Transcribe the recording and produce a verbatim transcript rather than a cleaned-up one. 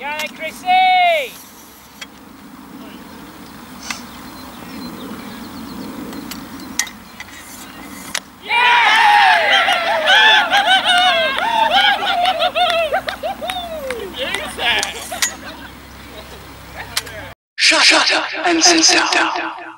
Get it, Chrissy! Shut up and sit down.